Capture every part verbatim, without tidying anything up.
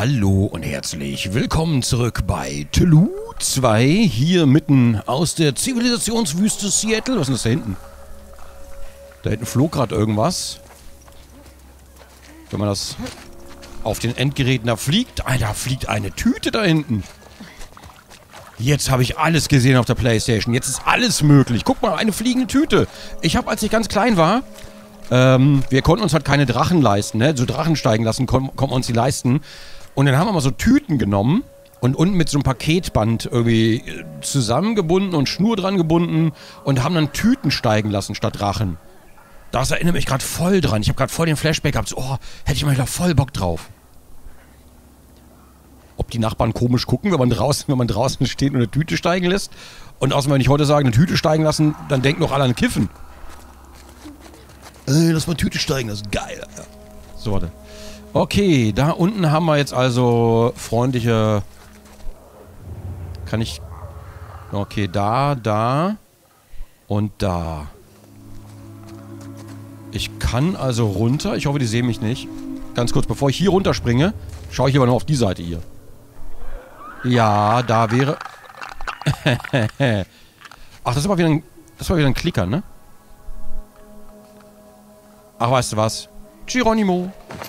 Hallo und herzlich willkommen zurück bei Tulu zwei, hier mitten aus der Zivilisationswüste Seattle. Was ist denn das da hinten? Da hinten flog gerade irgendwas. Wenn man das auf den Endgeräten da fliegt, ah, da fliegt eine Tüte da hinten. Jetzt habe ich alles gesehen auf der Playstation. Jetzt ist alles möglich. Guck mal, eine fliegende Tüte. Ich habe, als ich ganz klein war, ähm, wir konnten uns halt keine Drachen leisten, ne? So Drachen steigen lassen, konnten wir uns die leisten. Und dann haben wir mal so Tüten genommen und unten mit so einem Paketband irgendwie zusammengebunden und Schnur dran gebunden und haben dann Tüten steigen lassen statt Drachen. Das erinnert mich gerade voll dran. Ich habe gerade voll den Flashback gehabt. So, oh, hätte ich mal wieder voll Bock drauf. Ob die Nachbarn komisch gucken, wenn man draußen, wenn man draußen steht und eine Tüte steigen lässt. Und außerdem, wenn ich heute sage, eine Tüte steigen lassen, dann denken doch alle an Kiffen. Äh, lass mal Tüte steigen lassen. Geil. So, warte. Okay, da unten haben wir jetzt also freundliche... Kann ich... Okay, da, da und da. Ich kann also runter. Ich hoffe, die sehen mich nicht. Ganz kurz, bevor ich hier runterspringe, schaue ich aber noch auf die Seite hier. Ja, da wäre... Ach, das war wieder ein... Das war wieder ein Klicker, ne? Ach, weißt du was? Geronimo.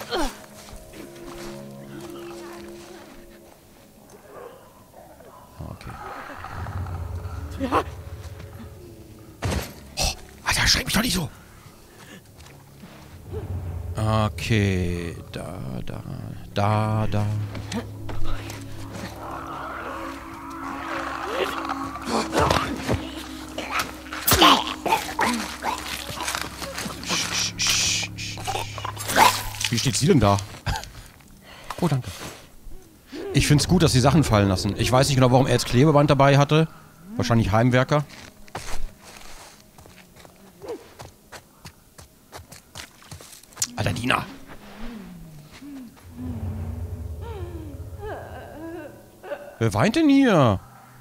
Okay. Oh, Alter, schreib mich doch nicht so. Okay, da, da, da, da. Wie steht sie denn da? Oh, danke. Ich find's gut, dass sie Sachen fallen lassen. Ich weiß nicht genau, warum er jetzt Klebeband dabei hatte. Wahrscheinlich Heimwerker. Alter, Dina. Wer weint denn hier?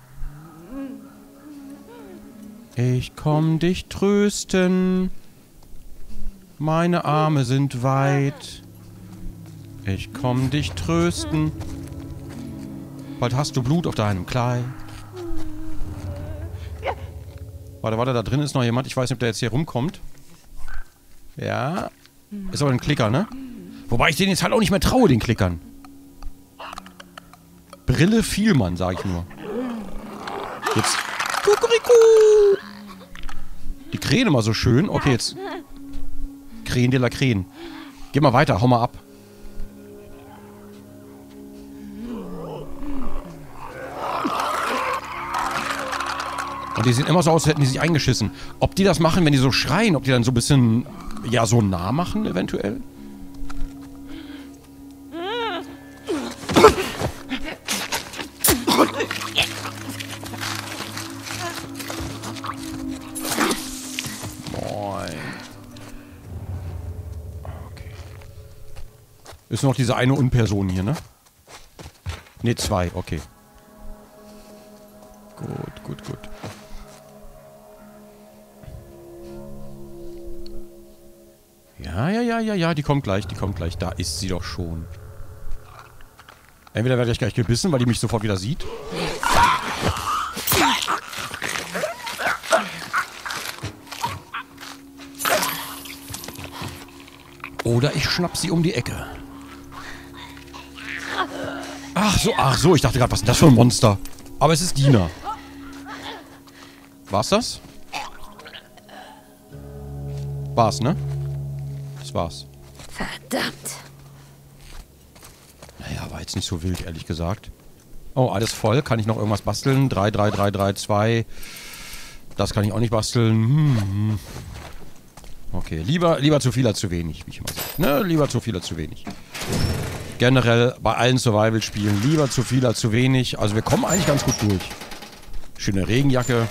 Ich komm dich trösten. Meine Arme sind weit. Ich komm dich trösten. Bald hast du Blut auf deinem Kleid. Warte, warte, da drin ist noch jemand. Ich weiß nicht, ob der jetzt hier rumkommt. Ja. Ist aber ein Klicker, ne? Wobei ich den jetzt halt auch nicht mehr traue, den Klickern. Brille Vielmann, sag ich nur. Jetzt. Kukuriku! Die Krähen immer so schön. Okay, jetzt. Krähen de la Krähen. Geh mal weiter, hau mal ab. Und die sehen immer so aus, als hätten die sich eingeschissen. Ob die das machen, wenn die so schreien, ob die dann so ein bisschen, ja, so nah machen, eventuell? Moin. Okay. Ist noch diese eine Unperson hier, ne? Ne, zwei, okay. Gut, gut, gut. Ja, ja, ja, ja, ja, die kommt gleich, die kommt gleich. Da ist sie doch schon. Entweder werde ich gleich gebissen, weil die mich sofort wieder sieht. Oder ich schnapp sie um die Ecke. Ach so, ach so, ich dachte gerade, was ist denn das für ein Monster? Aber es ist Dina. War's das? War's, ne? Das war's. Verdammt. Naja, war jetzt nicht so wild, ehrlich gesagt. Oh, alles voll. Kann ich noch irgendwas basteln? drei, drei, drei, drei, zwei. Das kann ich auch nicht basteln. Hm. Okay, lieber, lieber zu viel als zu wenig, wie ich immer sage. Ne, lieber zu viel als zu wenig. Generell bei allen Survival-Spielen lieber zu viel als zu wenig. Also wir kommen eigentlich ganz gut durch. Schöne Regenjacke.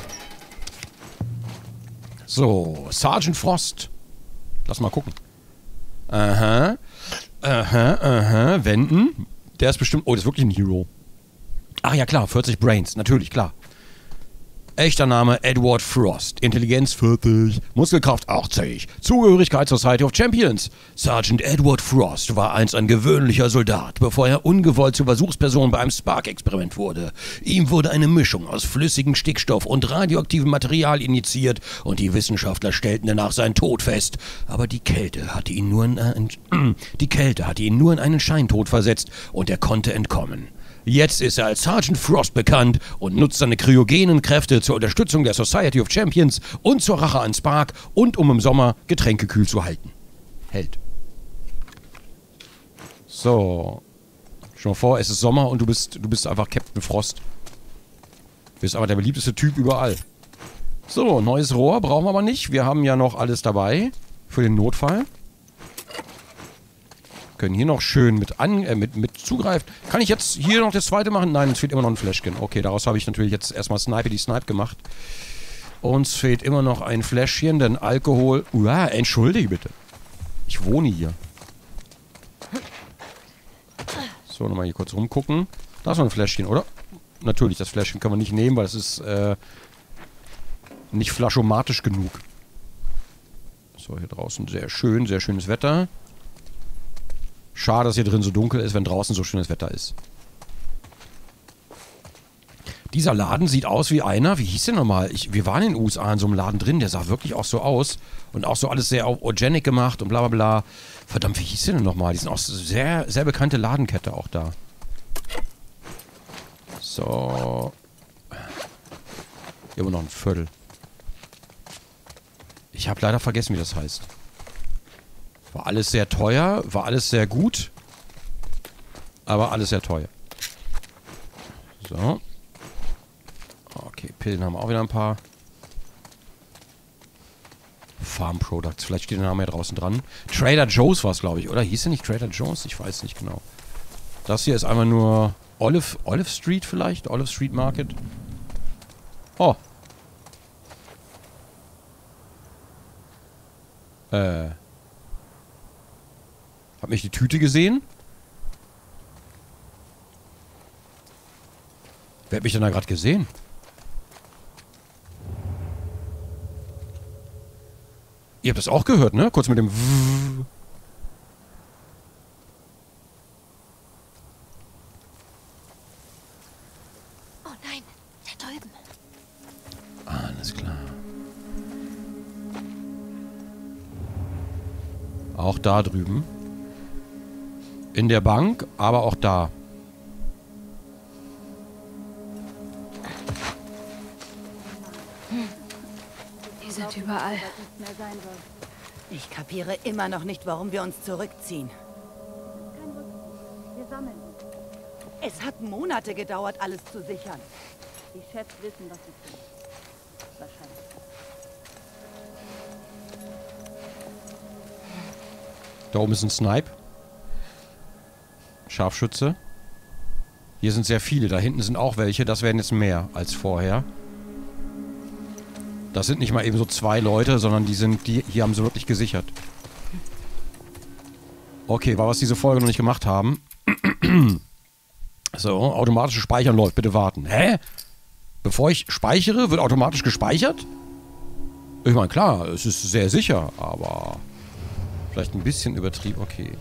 So, Sergeant Frost. Lass mal gucken. Aha. Aha, aha. Wenden. Der ist bestimmt... Oh, das ist wirklich ein Hero. Ach ja, klar. vierzig Brains. Natürlich, klar. Echter Name Edward Frost. Intelligenz vierzig. Muskelkraft achtzig. Zugehörigkeit zur Society of Champions. Sergeant Edward Frost war einst ein gewöhnlicher Soldat, bevor er ungewollt zur Versuchsperson bei einem Spark-Experiment wurde. Ihm wurde eine Mischung aus flüssigem Stickstoff und radioaktivem Material injiziert und die Wissenschaftler stellten danach seinen Tod fest. Aber die Kälte hatte ihn nur in, äh, die Kälte hatte ihn nur in einen Scheintod versetzt und er konnte entkommen. Jetzt ist er als Sergeant Frost bekannt und nutzt seine kryogenen Kräfte zur Unterstützung der Society of Champions und zur Rache an Spark und um im Sommer Getränke kühl zu halten. Hält. So. Stell dir mal vor, es ist Sommer und du bist, du bist einfach Captain Frost. Du bist aber der beliebteste Typ überall. So, neues Rohr brauchen wir aber nicht. Wir haben ja noch alles dabei für den Notfall. Können hier noch schön mit, an, äh, mit, mit zugreifen. Kann ich jetzt hier noch das zweite machen? Nein, es fehlt immer noch ein Flashkin. Okay, daraus habe ich natürlich jetzt erstmal Snipe die Snipe gemacht. Uns fehlt immer noch ein Fläschchen, denn Alkohol... Uah, entschuldige bitte. Ich wohne hier. So, nochmal hier kurz rumgucken. Da ist noch ein Fläschchen, oder? Natürlich, das Fläschchen können wir nicht nehmen, weil es ist äh, nicht flaschomatisch genug. So, hier draußen sehr schön, sehr schönes Wetter. Schade, dass hier drin so dunkel ist, wenn draußen so schönes Wetter ist. Dieser Laden sieht aus wie einer, wie hieß der nochmal? Ich, wir waren in den U S A in so einem Laden drin, der sah wirklich auch so aus. Und auch so alles sehr organic gemacht und bla bla bla. Verdammt, wie hieß der denn nochmal? Die sind auch sehr, sehr bekannte Ladenkette auch da. So. Immer noch ein Viertel. Ich habe leider vergessen, wie das heißt. War alles sehr teuer, war alles sehr gut. Aber alles sehr teuer. So. Okay, Pillen haben wir auch wieder ein paar. Farm Products, vielleicht steht der Name ja draußen dran. Trader Joe's war es, glaube ich, oder? Hieß der nicht Trader Joe's? Ich weiß nicht genau. Das hier ist einfach nur Olive, Olive Street vielleicht? Olive Street Market. Oh. Äh. Hab mich die Tüte gesehen? Wer hat mich denn da gerade gesehen? Ihr habt das auch gehört, ne? Kurz mit dem W. Oh nein, da drüben. Alles klar. Auch da drüben. In der Bank, aber auch da. Hm. Die sind überall. Ich kapiere immer noch nicht, warum wir uns zurückziehen. Wir sammeln uns. Es hat Monate gedauert, alles zu sichern. Die Chefs wissen, was sie tun. Wahrscheinlich. Da oben ist ein Snipe. Scharfschütze. Hier sind sehr viele. Da hinten sind auch welche. Das werden jetzt mehr als vorher. Das sind nicht mal eben so zwei Leute, sondern die sind, die hier haben sie wirklich gesichert. Okay, war was diese Folge noch nicht gemacht haben. So, automatisches Speichern läuft. Bitte warten. Hä? Bevor ich speichere, wird automatisch gespeichert? Ich meine, klar, es ist sehr sicher, aber vielleicht ein bisschen übertrieben. Okay.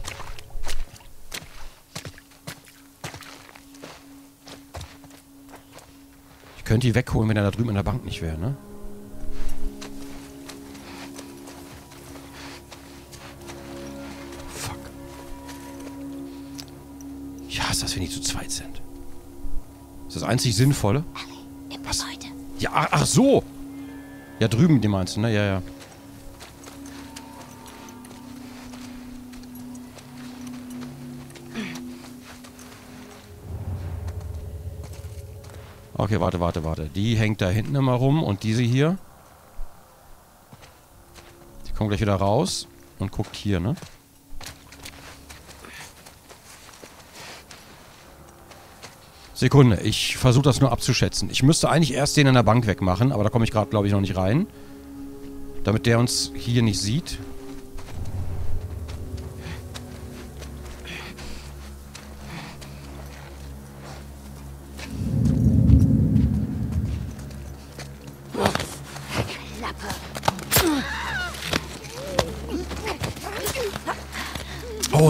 Ich könnte die wegholen, wenn er da drüben in der Bank nicht wäre, ne? Fuck. Ich hasse das, wenn die zu zweit sind. Das ist das einzig Sinnvolle. Im Was? Gebäude. Ja, ach, ach so! Ja, drüben, die meinst du, ne? Ja, ja. Okay, warte, warte, warte. Die hängt da hinten immer rum und diese hier. Die kommt gleich wieder raus und guckt hier, ne? Sekunde, ich versuche das nur abzuschätzen. Ich müsste eigentlich erst den an der Bank wegmachen, aber da komme ich gerade, glaube ich, noch nicht rein. Damit der uns hier nicht sieht.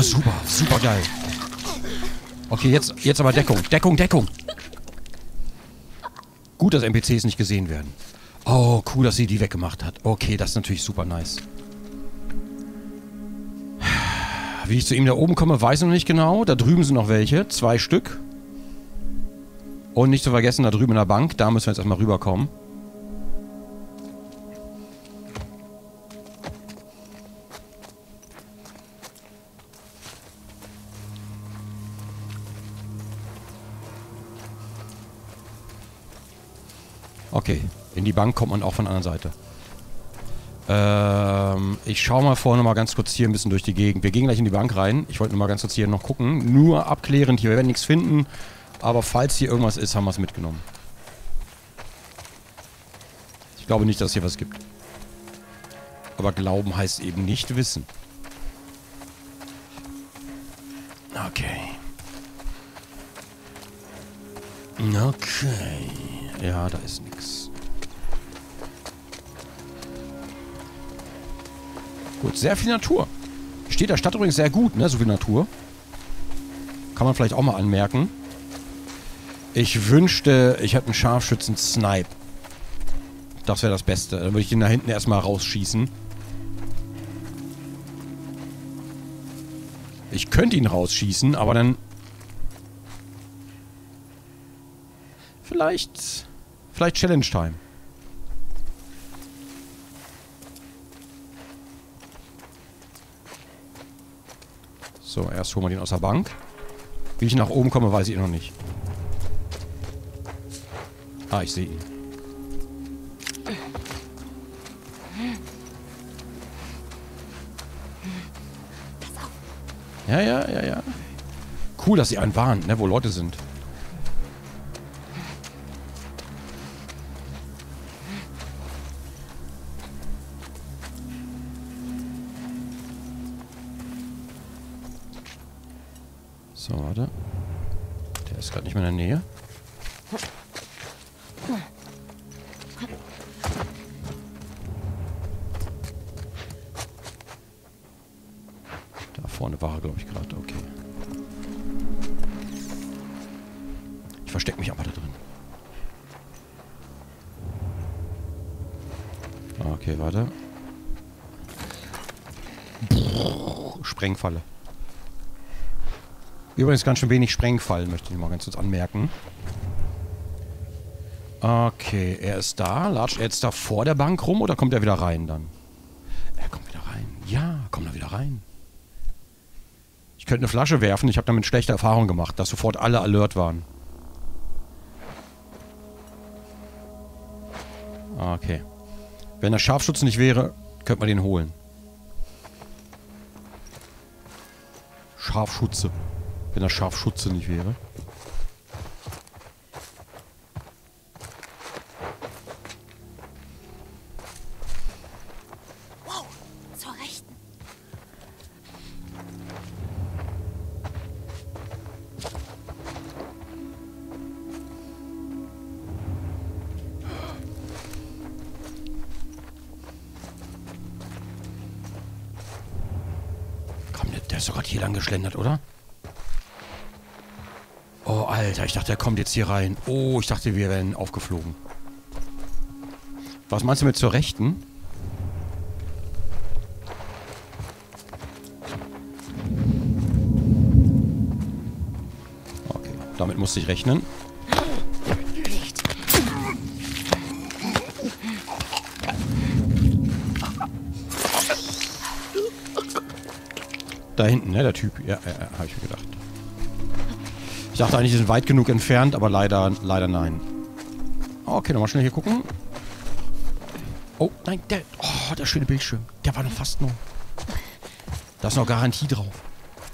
super. Super geil. Okay, jetzt, jetzt aber Deckung. Deckung, Deckung. Gut, dass N P Cs nicht gesehen werden. Oh, cool, dass sie die weggemacht hat. Okay, das ist natürlich super nice. Wie ich zu ihm da oben komme, weiß ich noch nicht genau. Da drüben sind noch welche. Zwei Stück. Und nicht zu vergessen, da drüben in der Bank. Da müssen wir jetzt erstmal rüberkommen. Okay, in die Bank kommt man auch von der anderen Seite. Ähm, ich schaue mal vorne mal ganz kurz hier ein bisschen durch die Gegend. Wir gehen gleich in die Bank rein. Ich wollte nur mal ganz kurz hier noch gucken. Nur abklärend hier. Wir werden nichts finden. Aber falls hier irgendwas ist, haben wir es mitgenommen. Ich glaube nicht, dass es hier was gibt. Aber glauben heißt eben nicht wissen. Okay. Okay. Ja, da ist nichts. Gut, sehr viel Natur. Steht der Stadt übrigens sehr gut, ne? So viel Natur. Kann man vielleicht auch mal anmerken. Ich wünschte, ich hätte einen Scharfschützen-Snipe. Das wäre das Beste. Dann würde ich den da hinten erstmal rausschießen. Ich könnte ihn rausschießen, aber dann... Vielleicht... Vielleicht Challenge Time. So, erst holen wir den aus der Bank. Wie ich nach oben komme, weiß ich noch nicht. Ah, ich sehe ihn. Ja, ja, ja, ja. Cool, dass sie einen warnt, ne, wo Leute sind. So, warte. Der ist gerade nicht mehr in der Nähe. Da vorne war er, glaube ich, gerade. Okay. Ich verstecke mich aber da drin. Okay, warte. Sprengfalle. Übrigens ganz schön wenig Sprengfallen, möchte ich mal ganz kurz anmerken. Okay, er ist da. Latscht er jetzt da vor der Bank rum oder kommt er wieder rein dann? Er kommt wieder rein. Ja, kommt er wieder rein. Ich könnte eine Flasche werfen. Ich habe damit schlechte Erfahrungen gemacht, dass sofort alle alert waren. Okay. Wenn der Scharfschütze nicht wäre, könnte man den holen. Scharfschütze. Wenn der Scharfschütze nicht wäre. Wow, zur Rechten. Komm, der ist doch gerade hier lang geschlendert, oder? Oh, Alter, ich dachte, er kommt jetzt hier rein. Oh, ich dachte, wir wären aufgeflogen. Was meinst du mit zur Rechten? Okay, damit musste ich rechnen. Da hinten, ne, der Typ. Ja, ja, ja, habe ich mir gedacht. Ich dachte eigentlich, die sind weit genug entfernt, aber leider, leider nein. Okay, nochmal schnell hier gucken. Oh, nein, der, oh, der schöne Bildschirm. Der war noch fast noch. Da ist noch Garantie drauf.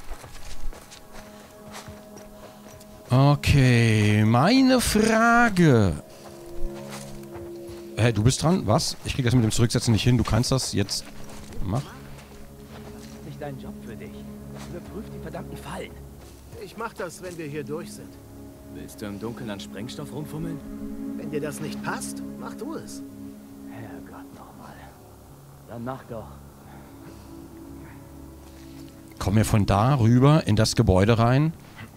Okay, meine Frage. Hä, du bist dran? Was? Ich krieg das mit dem Zurücksetzen nicht hin. Du kannst das jetzt. Mach. Nicht dein Job für dich. Überprüf die verdammten Fallen. Ich mach das, wenn wir hier durch sind. Willst du im Dunkeln an Sprengstoff rumfummeln? Wenn dir das nicht passt, mach du es. Herrgott nochmal. Dann mach doch. kommen wir von da rüber in das Gebäude rein.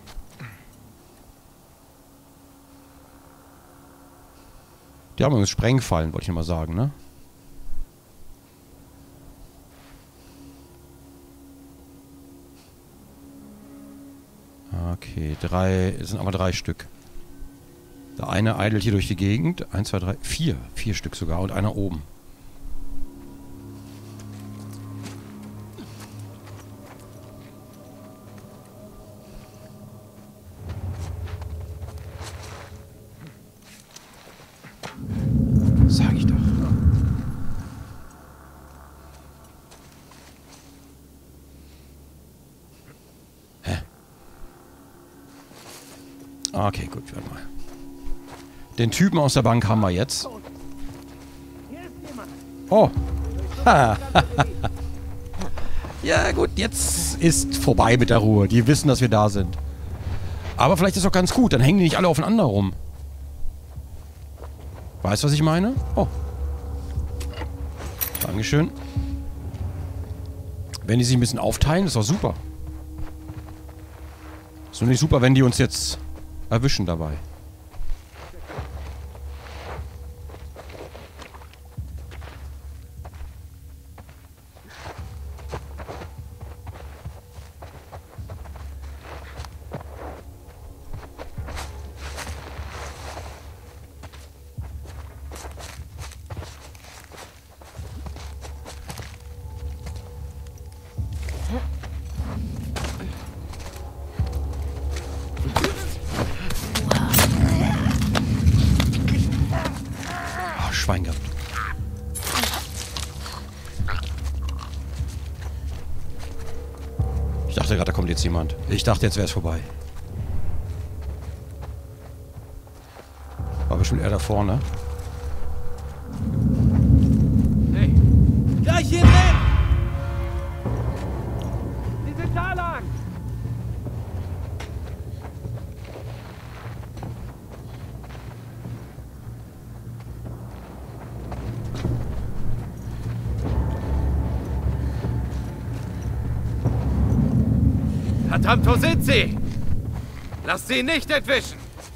Die haben uns Sprengfallen, wollte ich mal sagen, ne? Okay, drei, es sind aber drei Stück. Der eine eidelt hier durch die Gegend. Eins, zwei, drei, vier. Vier Stück sogar und einer oben. Sag ich doch. Hä? Okay, gut, warte mal. Den Typen aus der Bank haben wir jetzt. Oh. Ja gut, jetzt ist vorbei mit der Ruhe. Die wissen, dass wir da sind. Aber vielleicht ist doch ganz gut. Dann hängen die nicht alle aufeinander rum. Weißt du, was ich meine? Oh. Dankeschön. Wenn die sich ein bisschen aufteilen, ist doch super. Ist nur nicht super, wenn die uns jetzt erwischen dabei. Schwein gehabt. Ich dachte gerade, da kommt jetzt jemand. Ich dachte, jetzt wäre es vorbei. War bestimmt er da vorne. Hey! Gleich hier drin! Sie sind da lang! Verdammt, wo sind sie? Lasst sie nicht entwischen!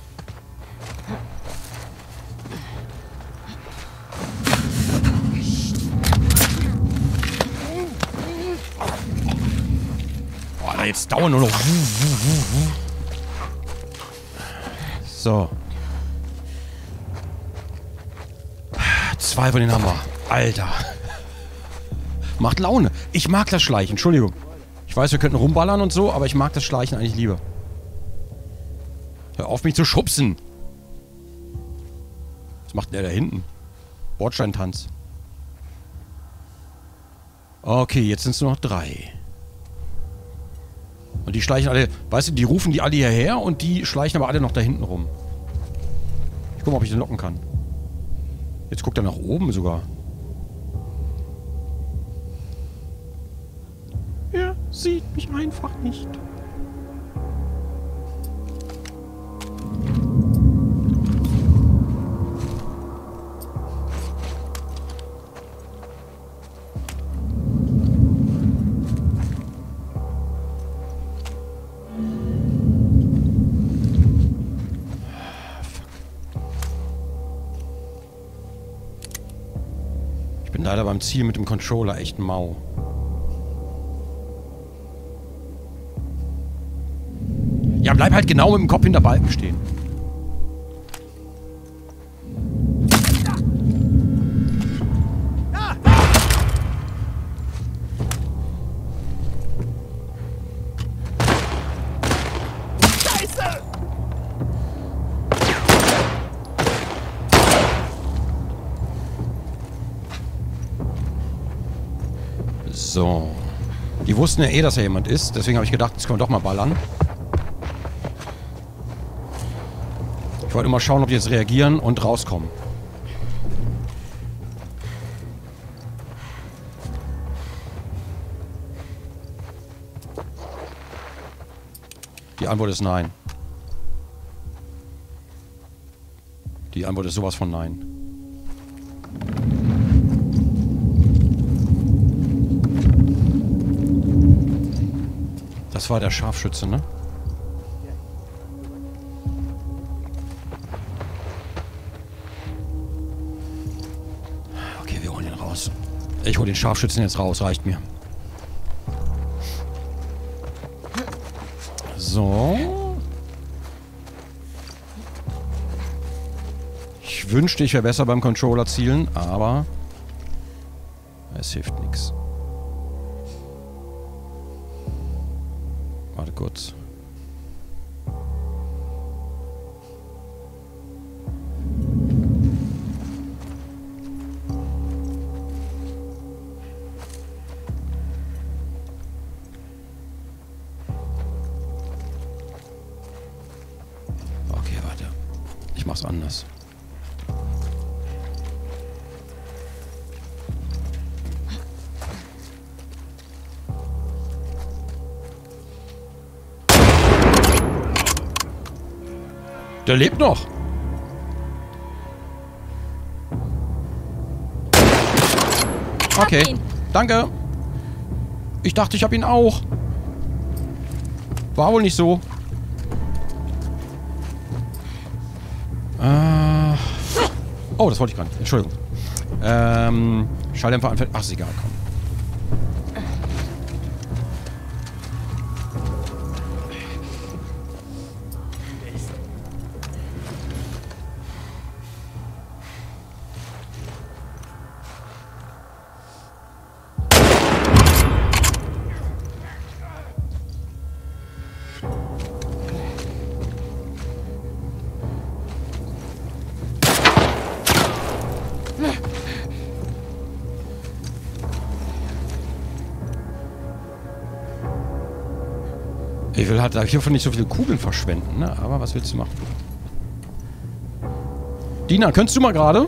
Boah, jetzt dauern nur noch. So. Zwei von denen haben wir. Alter. Macht Laune. Ich mag das Schleichen, Entschuldigung. Ich weiß, wir könnten rumballern und so, aber ich mag das Schleichen eigentlich lieber. Hör auf, mich zu schubsen. Was macht denn der da hinten? Bordsteintanz. Okay, jetzt sind es nur noch drei. Und die schleichen alle... Weißt du, die rufen die alle hierher und die schleichen aber alle noch da hinten rum. Ich guck mal, ob ich den locken kann. Jetzt guckt er nach oben sogar. Er sieht mich einfach nicht. Ich bin leider beim Ziel mit dem Controller echt mau. Ja, bleib halt genau mit dem Kopf hinter Balken stehen. Scheiße! So. Die wussten ja eh, dass er jemand ist. Deswegen habe ich gedacht, jetzt können wir doch mal ballern. Ich wollte mal schauen, ob die jetzt reagieren und rauskommen. Die Antwort ist nein. Die Antwort ist sowas von nein. Das war der Scharfschütze, ne? Okay, wir holen ihn raus. Ich hole den Scharfschützen jetzt raus, reicht mir. So. Ich wünschte, ich wäre besser beim Controller zielen, aber es hilft nichts. Warte kurz. Okay, warte. Ich mach's anders. Der lebt noch. Okay. Danke. Ich dachte, ich habe ihn auch. War wohl nicht so. Äh. Oh, das wollte ich gar nicht. Entschuldigung. Ähm. Schalldämpfer anfällt. Ach, ist egal, komm. Ich will halt hiervon nicht so viele Kugeln verschwenden, ne? Aber was willst du machen? Dina, könntest du mal gerade?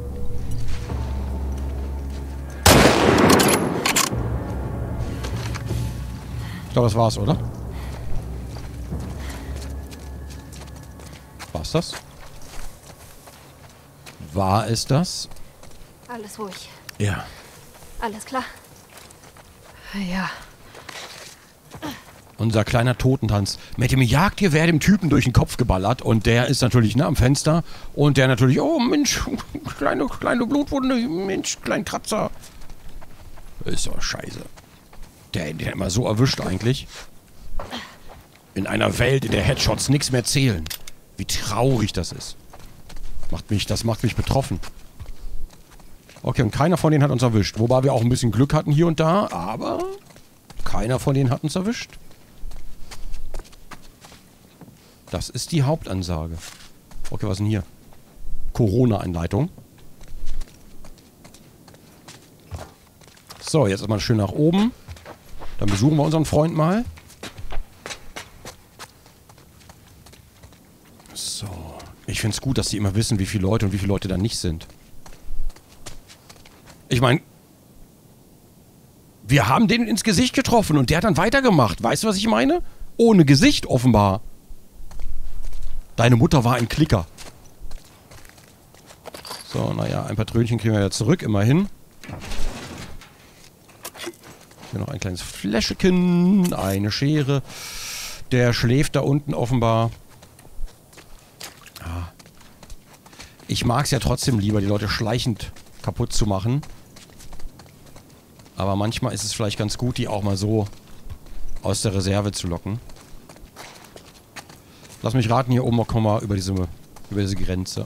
Ich glaube, das war's, oder? War's das? War es das? Alles ruhig. Ja. Alles klar? Ja. Unser kleiner Totentanz. Mit dem Jagdgewehr dem Typen durch den Kopf geballert. Und der ist natürlich ne, am Fenster. Und der natürlich, oh Mensch, kleine, kleine Blutwunde, Mensch, kleinen Kratzer. Ist doch scheiße. Der, der immer so erwischt eigentlich. In einer Welt, in der Headshots nichts mehr zählen. Wie traurig das ist. Macht mich, das macht mich betroffen. Okay, und keiner von denen hat uns erwischt. Wobei wir auch ein bisschen Glück hatten hier und da. Aber keiner von denen hat uns erwischt. Das ist die Hauptansage. Okay, was ist denn hier? Corona-Einleitung. So, jetzt erstmal schön nach oben. Dann besuchen wir unseren Freund mal. So. Ich finde es gut, dass die immer wissen, wie viele Leute und wie viele Leute da nicht sind. Ich meine, wir haben den ins Gesicht getroffen und der hat dann weitergemacht. Weißt du, was ich meine? Ohne Gesicht offenbar. Deine Mutter war ein Klicker. So, naja, ein paar Trönchen kriegen wir ja zurück, immerhin. Hier noch ein kleines Fläschchen, eine Schere. Der schläft da unten offenbar. Ja. Ich mag es ja trotzdem lieber, die Leute schleichend kaputt zu machen. Aber manchmal ist es vielleicht ganz gut, die auch mal so aus der Reserve zu locken. Lass mich raten, hier oben kommen wir über diese, über diese Grenze.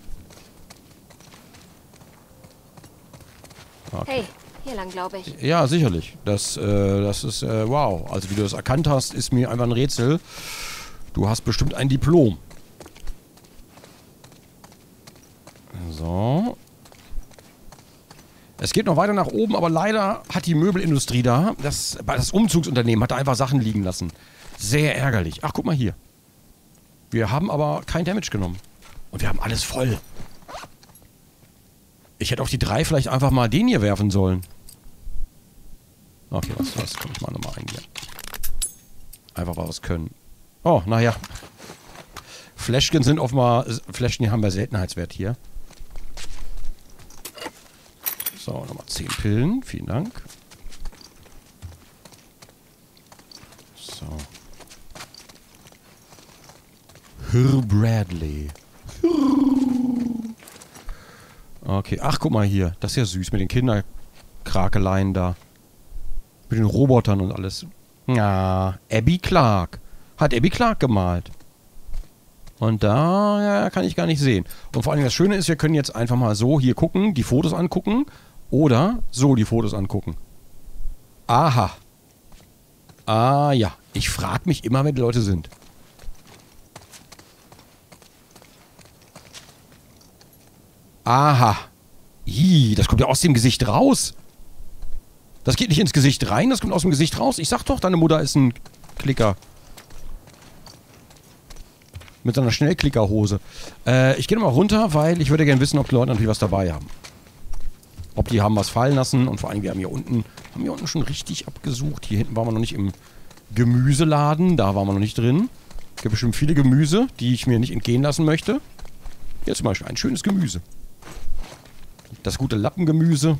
Okay. Hey, hier lang, glaube ich. Ja, sicherlich. Das, äh, das ist, äh, wow. Also wie du das erkannt hast, ist mir einfach ein Rätsel. Du hast bestimmt ein Diplom. So. Es geht noch weiter nach oben, aber leider hat die Möbelindustrie da, das, das Umzugsunternehmen hat da einfach Sachen liegen lassen. Sehr ärgerlich. Ach, guck mal hier. Wir haben aber kein Damage genommen. Und wir haben alles voll. Ich hätte auf die drei vielleicht einfach mal den hier werfen sollen. Okay, was, was komm ich mal nochmal ein hier. Einfach mal was können. Oh, naja. Fläschchen sind offenbar... Fläschchen haben wir Seltenheitswert hier. So, nochmal zehn Pillen. Vielen Dank. So. Herr Bradley. Okay, ach, guck mal hier. Das ist ja süß mit den Kinderkrakeleien da. Mit den Robotern und alles. Ja, Abby Clark. Hat Abby Clark gemalt. Und da ja, kann ich gar nicht sehen. Und vor allem das Schöne ist, wir können jetzt einfach mal so hier gucken, die Fotos angucken. Oder so die Fotos angucken. Aha. Ah ja, ich frage mich immer, wer die Leute sind. Aha. Ih, das kommt ja aus dem Gesicht raus. Das geht nicht ins Gesicht rein, das kommt aus dem Gesicht raus. Ich sag doch, deine Mutter ist ein Klicker. Mit seiner Schnellklickerhose. Äh, ich gehe nochmal runter, weil ich würde gerne wissen, ob die Leute natürlich was dabei haben. Ob die haben was fallen lassen. Und vor allem, wir haben hier unten, haben hier unten schon richtig abgesucht. Hier hinten waren wir noch nicht im Gemüseladen. Da waren wir noch nicht drin. Es gibt bestimmt viele Gemüse, die ich mir nicht entgehen lassen möchte. Hier zum Beispiel ein schönes Gemüse. Das gute Lappengemüse.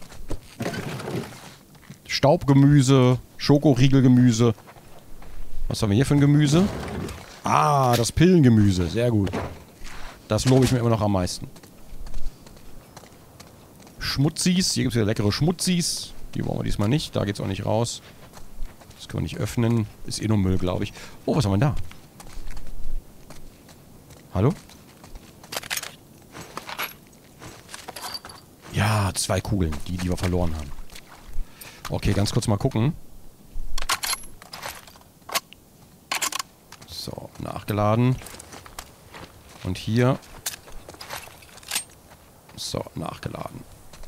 Staubgemüse. Schokoriegelgemüse. Was haben wir hier für ein Gemüse? Ah, das Pillengemüse. Sehr gut. Das lobe ich mir immer noch am meisten. Schmutzis. Hier gibt es wieder leckere Schmutzis. Die wollen wir diesmal nicht. Da geht es auch nicht raus. Das können wir nicht öffnen. Ist eh nur Müll, glaube ich. Oh, was haben wir denn da? Hallo? Ja, zwei Kugeln. Die, die wir verloren haben. Okay, ganz kurz mal gucken. So, nachgeladen. Und hier. So, nachgeladen.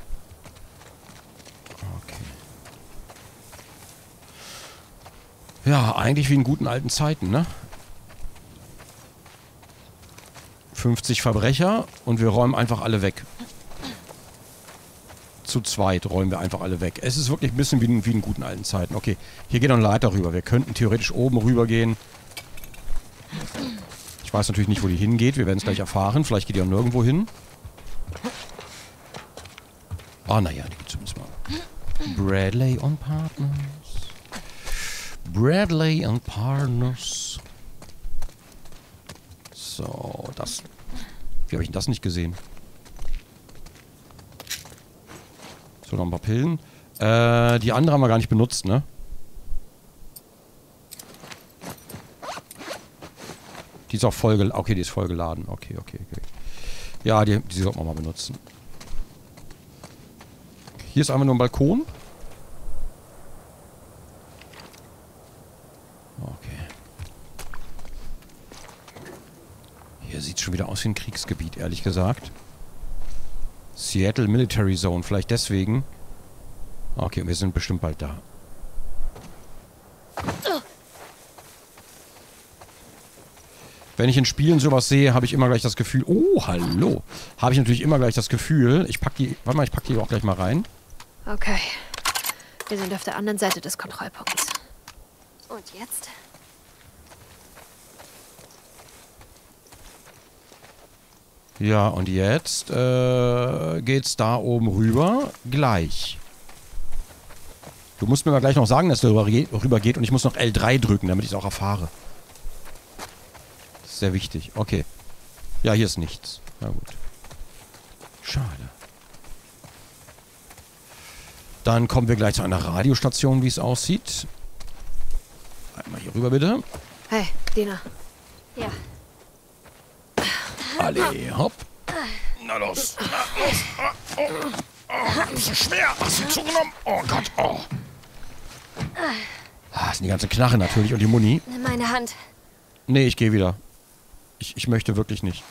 Okay. Ja, eigentlich wie in guten alten Zeiten, ne? fünfzig Verbrecher und wir räumen einfach alle weg. Zu zweit räumen wir einfach alle weg. Es ist wirklich ein bisschen wie in, wie in guten alten Zeiten. Okay, hier geht noch eine Leiter rüber. Wir könnten theoretisch oben rüber gehen. Ich weiß natürlich nicht, wo die hingeht. Wir werden es gleich erfahren. Vielleicht geht die auch nirgendwo hin. Ah, naja, die geht zumindest mal. Bradley und Partners. Bradley and Partners. So, das... Wie habe ich denn das nicht gesehen? So, noch ein paar Pillen. Äh, die andere haben wir gar nicht benutzt, ne? Die ist auch voll... Okay, die ist voll geladen. Okay, okay, okay. Ja, die, die sollten wir mal benutzen. Hier ist einfach nur ein Balkon. Okay. Hier sieht es schon wieder aus wie ein Kriegsgebiet, ehrlich gesagt. Seattle Military Zone, vielleicht deswegen. Okay, wir sind bestimmt bald da. Wenn ich in Spielen sowas sehe, habe ich immer gleich das Gefühl... Oh, hallo. Habe ich natürlich immer gleich das Gefühl... Ich pack die... Warte mal, ich pack die auch gleich mal rein. Okay. Wir sind auf der anderen Seite des Kontrollpunkts. Und jetzt? Ja, und jetzt äh, geht's da oben rüber. Gleich. Du musst mir mal gleich noch sagen, dass der rüber geht und ich muss noch L drei drücken, damit ich es auch erfahre. Das ist sehr wichtig. Okay. Ja, hier ist nichts. Na gut. Schade. Dann kommen wir gleich zu einer Radiostation, wie es aussieht. Einmal hier rüber, bitte. Hey, Dina. Ja. Alle, hopp. Na los. Na los. Oh, oh, oh, das ist schwer. Hast du zugenommen? Oh Gott, oh. Ah, das sind die ganze Knarre natürlich und die Muni. Nimm meine Hand. Nee, ich gehe wieder. Ich, ich möchte wirklich nicht.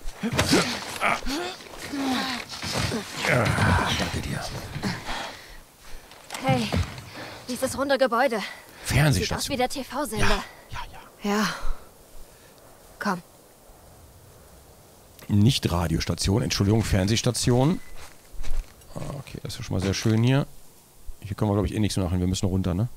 Ja, danke dir. Hey, dieses runde Gebäude. Fernsehstation. Sieht aus wie der T V-Sender. Ja, ja, ja. Ja. Komm. Nicht Radiostation, Entschuldigung, Fernsehstation. Okay, das ist schon mal sehr schön hier. Hier können wir, glaube ich, eh nichts machen. Wir müssen runter, ne?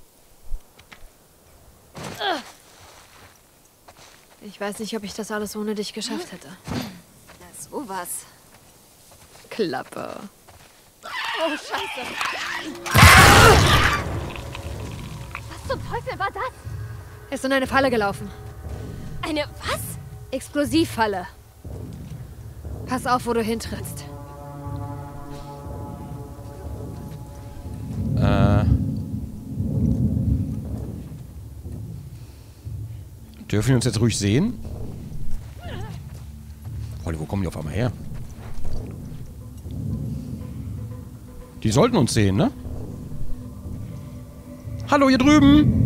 Ich weiß nicht, ob ich das alles ohne dich geschafft hätte. Na, sowas. Klappe. Oh, Scheiße. Was zum Teufel war das? Er ist in eine Falle gelaufen. Eine was? Explosivfalle. Pass auf, wo du hintrittst. Äh. Dürfen wir uns jetzt ruhig sehen? Freunde, wo kommen die auf einmal her? Die sollten uns sehen, ne? Hallo, hier drüben!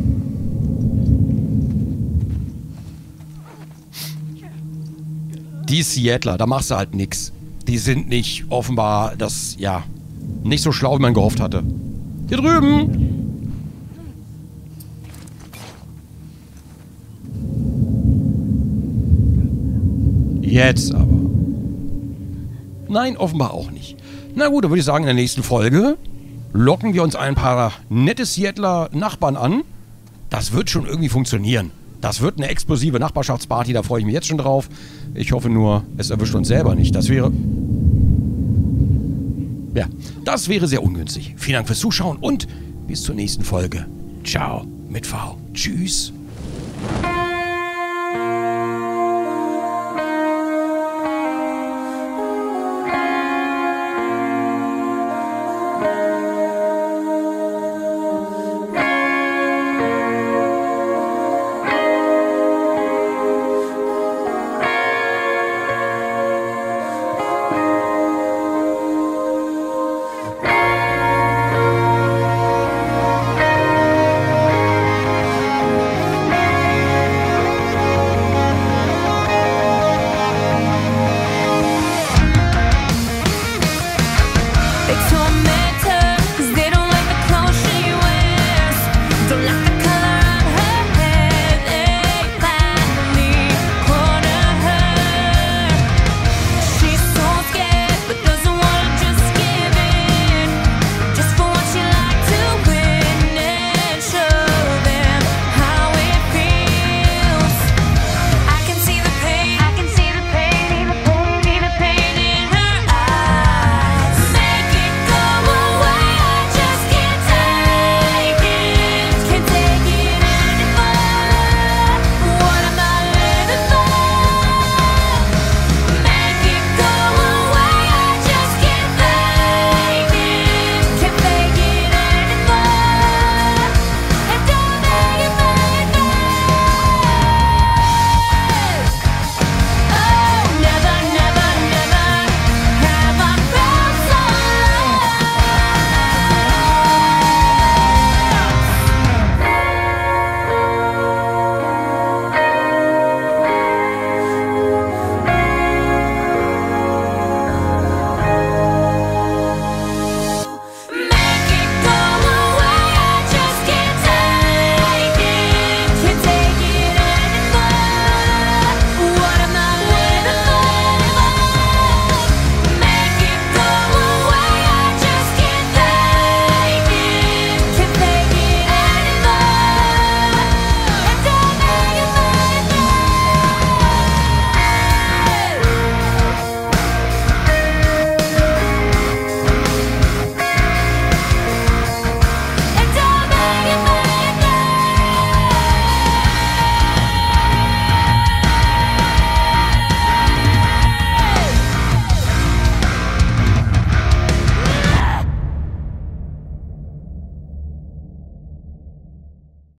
Die Seattler, da machst du halt nix. Die sind nicht offenbar das, ja, nicht so schlau, wie man gehofft hatte. Hier drüben! Jetzt aber. Nein, offenbar auch nicht. Na gut, dann würde ich sagen, in der nächsten Folge locken wir uns ein paar nette Seattler Nachbarn an. Das wird schon irgendwie funktionieren. Das wird eine explosive Nachbarschaftsparty, da freue ich mich jetzt schon drauf. Ich hoffe nur, es erwischt uns selber nicht. Das wäre... Ja, das wäre sehr ungünstig. Vielen Dank fürs Zuschauen und bis zur nächsten Folge. Ciao mit V. Tschüss.